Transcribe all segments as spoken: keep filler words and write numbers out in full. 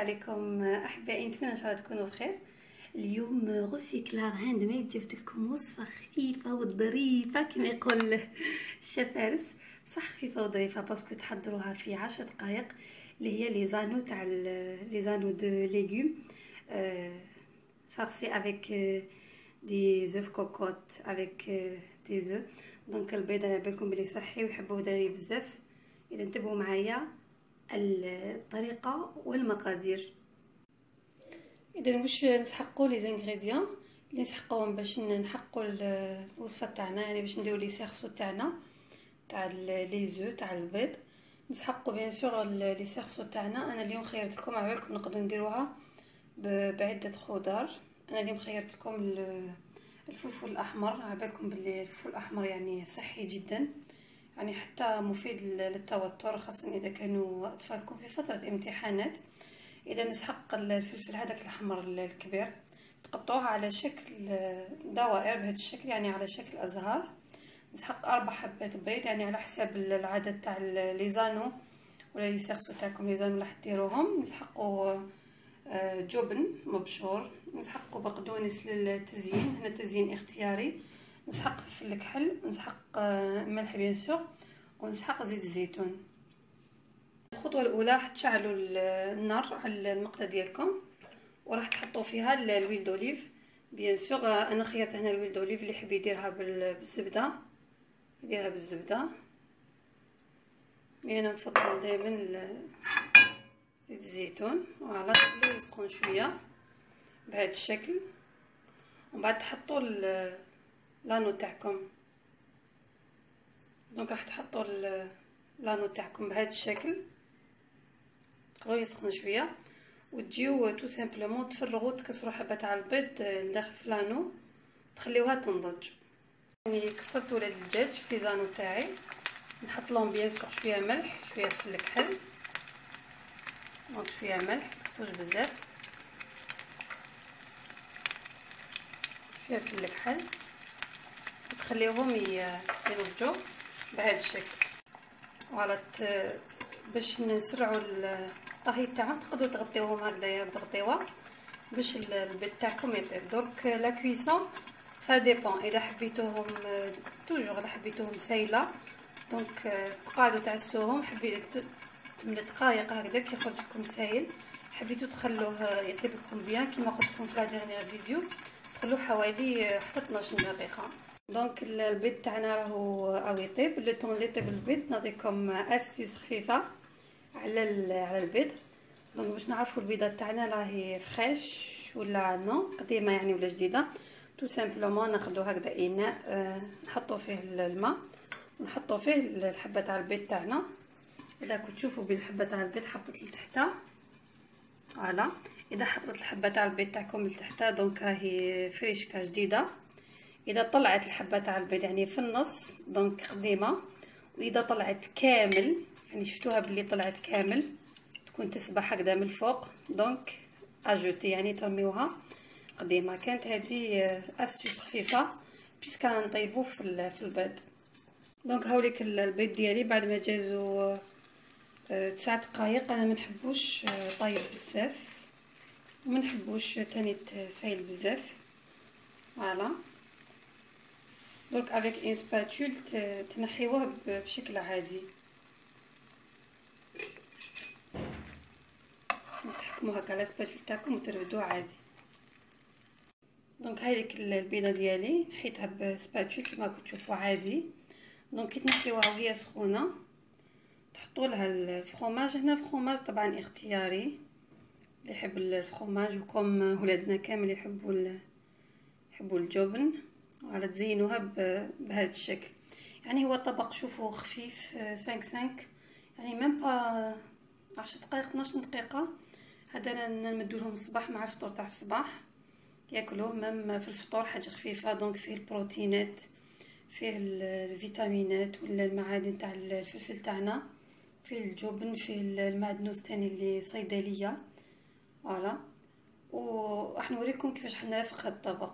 عليكم احبائي، نتمنى ان شاء الله تكونوا بخير. اليوم غوسيكلار هاند ميد، جبت لكم وصفه خفيفه وظريفه كما يقول الشيف فارس. صح خفيفه وظريفه باسكو تحضروها في عشر دقائق، اللي هي لي زانو تاع لي زانو دو ليغوم farci avec دي زوف كوكوت avec دي زوف. دونك البيض على بالكم بلي صحي ويحبوه دراري بزاف. اذا انتبهوا معايا الطريقه والمقادير. اذا واش نسحقوا لي زانغريديون اللي نسحقوهم باش نحقوا الوصفه تاعنا، يعني باش نديروا لي سيرسو تاعنا تاع لي زو تاع البيض. نسحقوا بيان سور لي سيرسو تاعنا. انا اليوم خيرت لكم على بالكم نقدروا نديروها بعده خضار. انا اليوم خيرت لكم الفلفل الاحمر، على بالكم باللي الفلفل الاحمر يعني صحي جدا، يعني حتى مفيد للتوتر، خاصة إذا كانوا أطفالكم في فترة امتحانات. إذا نسحق الفلفل هذاك الأحمر الكبير، تقطعوه على شكل دوائر بهذا الشكل، يعني على شكل أزهار. نسحق أربع حبات بيض، يعني على حساب العدد تاع لي زانو ولا لي سيرسو تاعكم، لي زانو اللي حديروهم. نسحقوا جبن مبشور، نسحقوا بقدونس للتزيين، هنا تزيين اختياري. نسحق فلفل الكحل، نسحق ملح بيان سور، ونسحق زيت الزيتون. الخطوه الاولى راح تشعلوا النار على المقله ديالكم، وراح تحطوا فيها الويل دوليف. بيان سور انا خيرت هنا الويل دوليف، اللي يحب يديرها بالزبده يديرها بالزبده، مي انا نفضل دائما زيت الزيتون. فوالا تخليوه يسخن شويه بهذا الشكل، ومن بعد تحطوا لانو تاعكم. دونك راح تحطوا لانو تاعكم بهذا الشكل، تخلوه يسخن شويه، وتجيو تو سامبلومون تفرغوا تكسروا حبه تاع البيض داخل في لانو، تخليوها تنضج. يعني كسرت ولاد الدجاج في ليزانو تاعي، نحط لهم بيان سور شويه ملح، شويه فلفل الكحل، دونك شويه ملح مش بزاف، شويه فلفل الكحل، وتخليوهم ينضجوا بهذا الشكل. فوالا باش نسرعوا الطهي تاعهم تقدروا تغطيوهم هكذايا بغطيوه باش البيض تاعكم يطيب. دونك لا كويسون سا ديبون، اذا حبيتوهم توجور اذا حبيتوهم سايله دونك تقعدوا تعسوهم، حبيتو ثمانية دقائق هكذا كي يخرج لكم سايل، حبيتو تخلوه يطيب لكم بيان كيما قلت لكم في لا ديرنيير فيديو، تخلوه حوالي حتى اثناش دقيقه. دونك البيض تاعنا راهو او يطيب. لو طون اللي يطيب البيض نعطيكم استيس خفيفه على على البيض. دونك باش نعرفوا البيضه تاعنا راهي فريش ولا نو قديمه يعني ولا جديده، تو سامبلومون ناخذوا هكذا اناء أه نحطوا فيه الماء ونحطوا فيه الحبه تاع البيض تاعنا. اذا كنت تشوفوا بالحبه تاع البيض حطت لتحت، فوالا اذا حطت الحبه تاع البيض تاعكم لتحت دونك راهي فريشكه جديده. اذا طلعت الحبه تاع البيض يعني في النص دونك قديمه، واذا طلعت كامل يعني شفتوها باللي طلعت كامل تكون تسبح هكذا من الفوق دونك اجوتي يعني ترميوها قديمه. كانت هذه استيس خفيفه بيسك نطيبوه في في البيض. دونك هاوليك البيض ديالي بعد ما جازو تسع دقائق. انا ما نحبوش طايب بزاف وما نحبوش تاني سايل بزاف. فوالا دونك افيك اون سباتول تنحيوه بشكل عادي، تحكموا هكا على سباتول تاعكم وترفدوه عادي. دونك هذيك البيضه ديالي نحيتها بسباتول كما كنتوا تشوفوا عادي. دونك كي تنحيوها وهي سخونه تحطوا لها الفرomاج. هنا الفرomاج طبعا اختياري، اللي يحب الفرomاج وكم ولادنا كامل يحبوا يحبوا الجبن. وعلى تزينوها بهذا الشكل، يعني هو طبق شوفوا خفيف خمسة خمسة، يعني ميم با عشر دقائق اثناش دقيقه. هذا نمدو لهم الصباح مع الفطور تاع الصباح ياكلوه ميم في الفطور، حاجه خفيفه. دونك فيه البروتينات، فيه الفيتامينات ولا المعادن تاع الفلفل تاعنا، فيه الجبن، فيه المعدنوس تاني اللي صيدليه. فوالا وراح نوريكم كيفاش حنرافق هذا الطبق.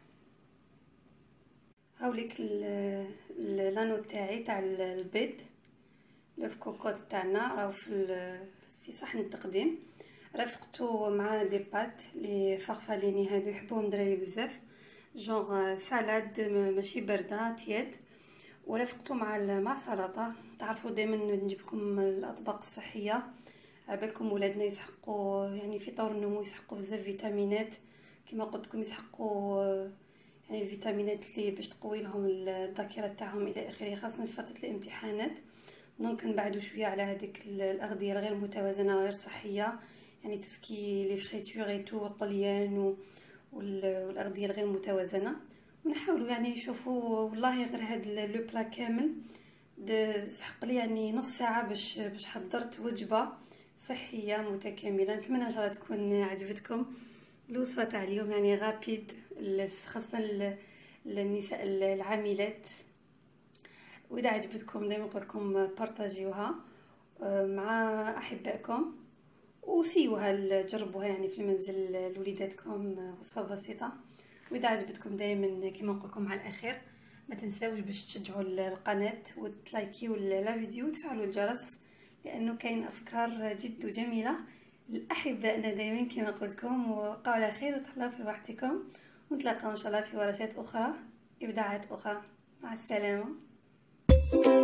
هاوليك لانو تاعي تاع البيض لو كوكوط تاعنا راهو في في صحن التقديم. رافقته مع دي بات لي فخفاليني هادو يحبوهم دراري بزاف، جونغ سالاد ماشي بارده تياد. ورافقته مع مع سلطه. تعرفوا دائما نجيب لكم الاطباق الصحيه، عبالكم ولادنا يسحقوا يعني في طور النمو يسحقوا بزاف فيتامينات، كما قلت لكم يسحقوا يعني الفيتامينات اللي باش تقوي لهم الذاكره تاعهم الى اخره، خاصه في فتره الامتحانات. دونك نبعدوا شويه على هذيك الاغذيه الغير متوازنه غير صحيه، يعني توسكي لي فريتور اي تو قليان والاغذيه الغير متوازنه. ونحاولوا يعني نشوفوا والله غير هذا لو بلا كامل سحق لي يعني نص ساعه باش باش حضرت وجبه صحيه متكامله. نتمنى ان شاء الله تكون عجبتكم الوصفه تاع اليوم، يعني غابيد خاصه للنساء العاملات. واذا عجبتكم دائما نقول لكم بارطاجيوها مع احبائكم وسيوها جربوها يعني في المنزل لوليداتكم، وصفه بسيطه. واذا عجبتكم دائما كما نقول لكم على الاخير ما تنساوش باش تشجعوا القناه وتلايكيو الفيديو وتفعلوا الجرس، لانه كاين افكار جد جميله لاحبائنا دائما كما نقول لكم. وبقوا على خير وتهلاو في وقتكم، ونتلاقاو ان شاء الله في ورشات اخرى، ابداعات اخرى. مع السلامه.